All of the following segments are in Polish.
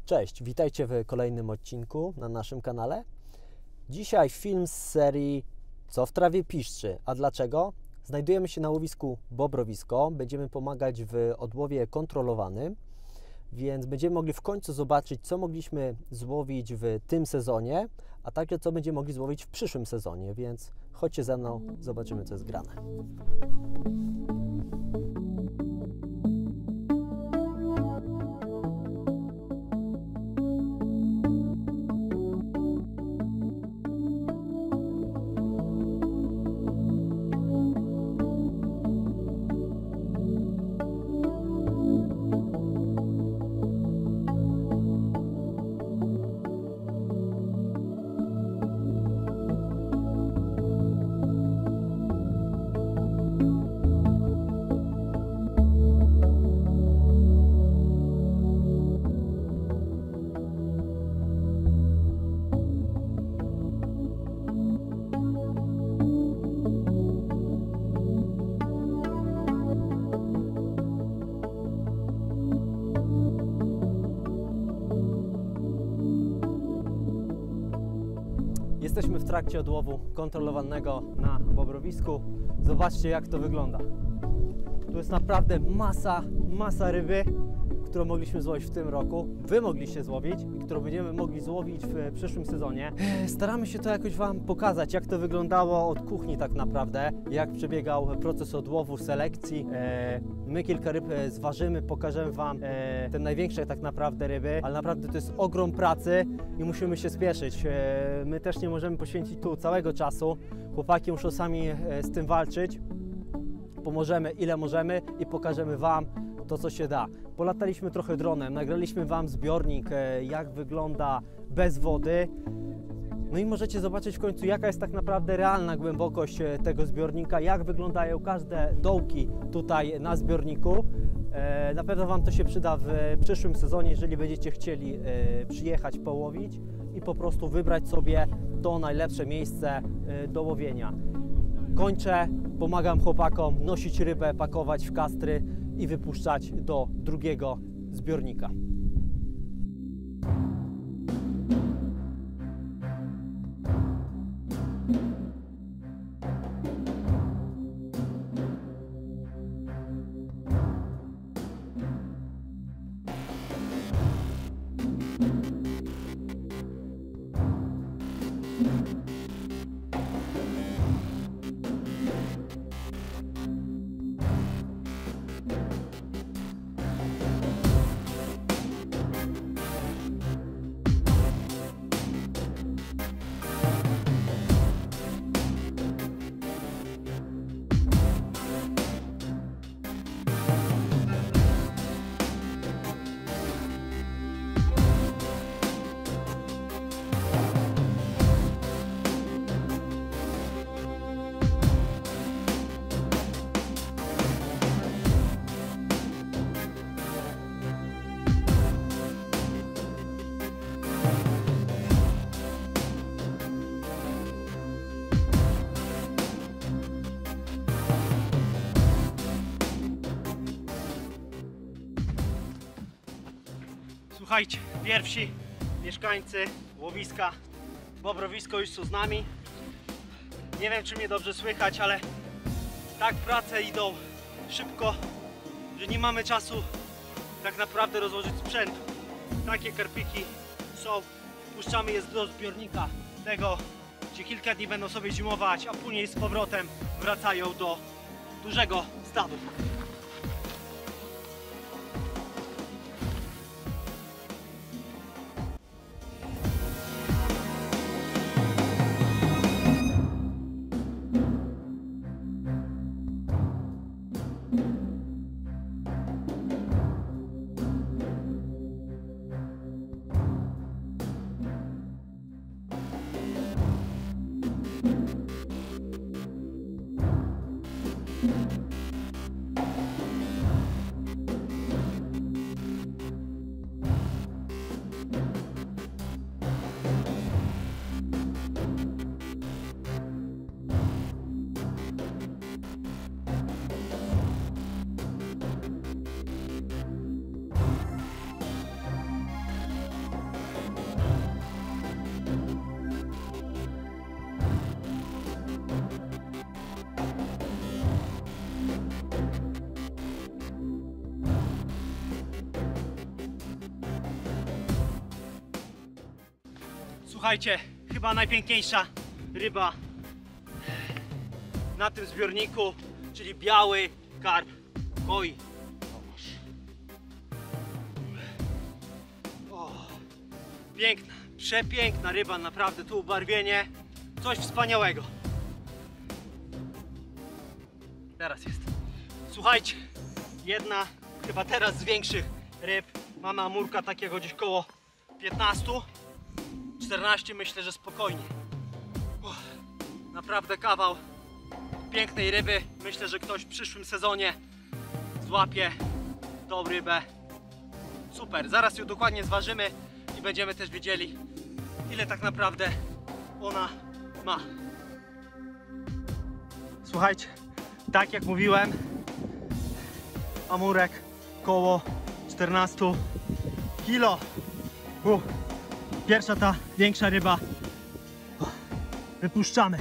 Cześć, witajcie w kolejnym odcinku na naszym kanale. Dzisiaj film z serii Co w trawie piszczy, a dlaczego? Znajdujemy się na łowisku Bobrowisko, będziemy pomagać w odłowie kontrolowanym, więc będziemy mogli w końcu zobaczyć, co mogliśmy złowić w tym sezonie, a także co będziemy mogli złowić w przyszłym sezonie, więc chodźcie ze mną, zobaczymy, co jest grane. Jesteśmy w trakcie odłowu kontrolowanego na Bobrowisku. Zobaczcie, jak to wygląda. Tu jest naprawdę masa ryby, którą mogliśmy złowić w tym roku. Wy mogliście złowić i którą będziemy mogli złowić w przyszłym sezonie. Staramy się to jakoś Wam pokazać, jak to wyglądało od kuchni tak naprawdę, jak przebiegał proces odłowu, selekcji. My kilka ryb zważymy, pokażemy Wam te największe tak naprawdę ryby, ale naprawdę to jest ogrom pracy i musimy się spieszyć. My też nie możemy poświęcić tu całego czasu. Chłopaki muszą sami z tym walczyć. Pomożemy ile możemy i pokażemy Wam to, co się da. Polataliśmy trochę dronem, nagraliśmy Wam zbiornik, jak wygląda bez wody. No i możecie zobaczyć w końcu, jaka jest tak naprawdę realna głębokość tego zbiornika, jak wyglądają każde dołki tutaj na zbiorniku. Na pewno Wam to się przyda w przyszłym sezonie, jeżeli będziecie chcieli przyjechać, połowić i po prostu wybrać sobie to najlepsze miejsce do łowienia. Kończę, pomagam chłopakom nosić rybę, pakować w kastry i wypuszczać do drugiego zbiornika. Słuchajcie, pierwsi mieszkańcy łowiska Bobrowisko już są z nami. Nie wiem, czy mnie dobrze słychać, ale tak prace idą szybko, że nie mamy czasu tak naprawdę rozłożyć sprzętu. Takie karpiki są, puszczamy je do zbiornika tego, gdzie kilka dni będą sobie zimować, a później z powrotem wracają do dużego stadu. Słuchajcie, chyba najpiękniejsza ryba na tym zbiorniku, czyli biały karp koi. O, piękna, przepiękna ryba, naprawdę tu ubarwienie, coś wspaniałego. Teraz jest. Słuchajcie, jedna chyba teraz z większych ryb. Mamy amurka takiego gdzieś koło 15, 14 myślę, że spokojnie. Naprawdę kawał pięknej ryby. Myślę, że ktoś w przyszłym sezonie złapie tą rybę. Super, zaraz ją dokładnie zważymy i będziemy też wiedzieli, ile tak naprawdę ona ma. Słuchajcie, tak jak mówiłem, amurek koło 14 kilo. Pierwsza ta większa ryba. Wypuszczamy.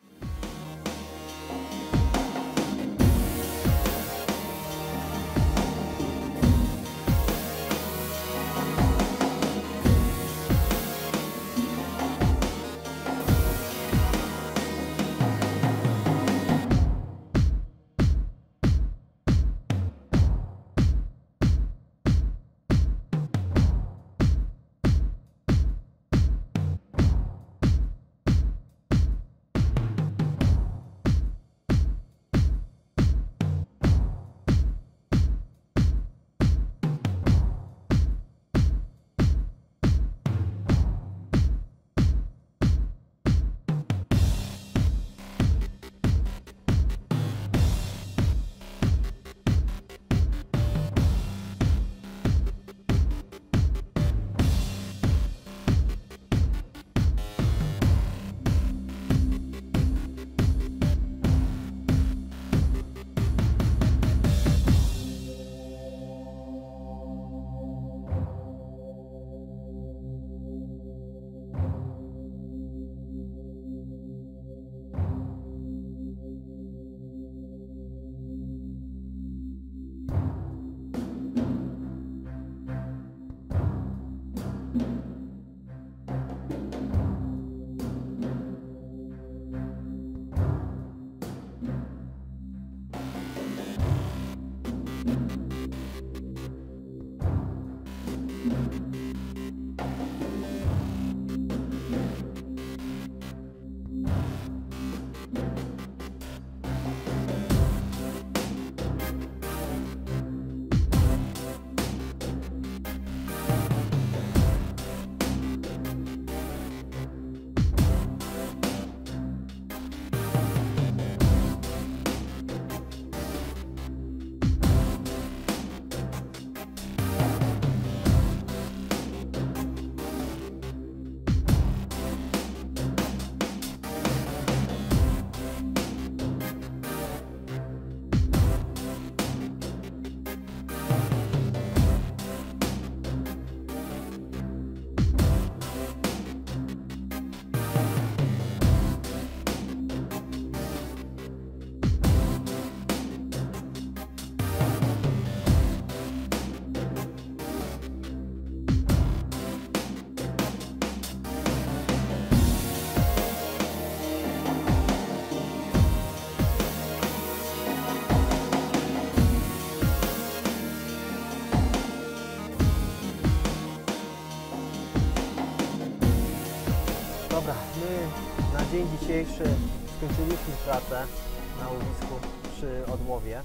Na dzień dzisiejszy skończyliśmy pracę na łowisku przy odłowie.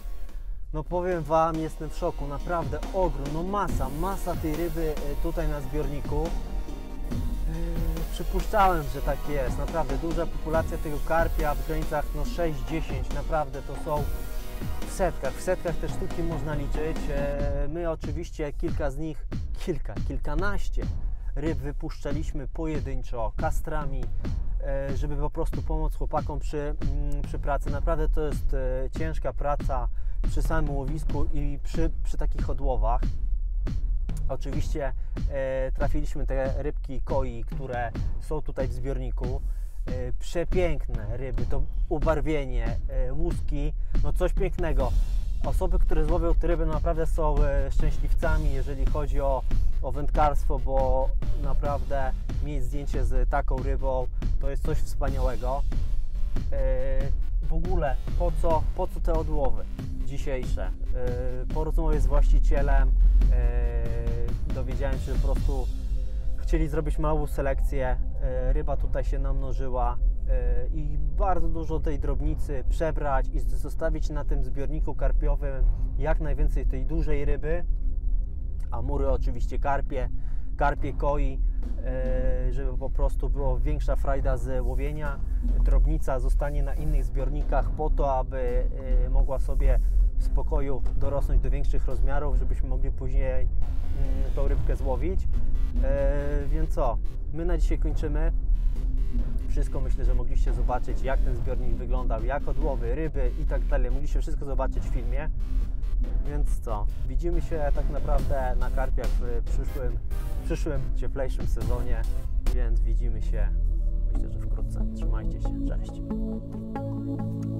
No powiem Wam, jestem w szoku, naprawdę ogrom, no masa tej ryby tutaj na zbiorniku. Przypuszczałem, że tak jest, naprawdę duża populacja tego karpia w granicach no 6-10, naprawdę to są w setkach te sztuki można liczyć. My oczywiście kilka z nich, kilkanaście ryb wypuszczaliśmy pojedynczo, kastrami, żeby po prostu pomóc chłopakom przy pracy. Naprawdę to jest ciężka praca przy samym łowisku i przy takich odłowach. Oczywiście trafiliśmy te rybki koi, które są tutaj w zbiorniku. Przepiękne ryby, to ubarwienie, łuski, no coś pięknego. Osoby, które złowią te ryby, naprawdę są szczęśliwcami, jeżeli chodzi o wędkarstwo, bo naprawdę mieć zdjęcie z taką rybą to jest coś wspaniałego. W ogóle po co te odłowy dzisiejsze? Po rozmowie z właścicielem dowiedziałem się, że po prostu chcieli zrobić małą selekcję, ryba tutaj się namnożyła i bardzo dużo tej drobnicy przebrać i zostawić na tym zbiorniku karpiowym jak najwięcej tej dużej ryby, amury oczywiście karpie koi, żeby po prostu było większa frajda z łowienia. Drobnica zostanie na innych zbiornikach po to, aby mogła sobie w spokoju dorosnąć do większych rozmiarów, żebyśmy mogli później tą rybkę złowić. Więc co, my na dzisiaj kończymy. Wszystko myślę, że mogliście zobaczyć, jak ten zbiornik wyglądał, jak odłowy, ryby i tak dalej. Mogliście wszystko zobaczyć w filmie. Więc co, widzimy się tak naprawdę na karpiach w przyszłym cieplejszym sezonie, więc widzimy się myślę, że wkrótce. Trzymajcie się, cześć.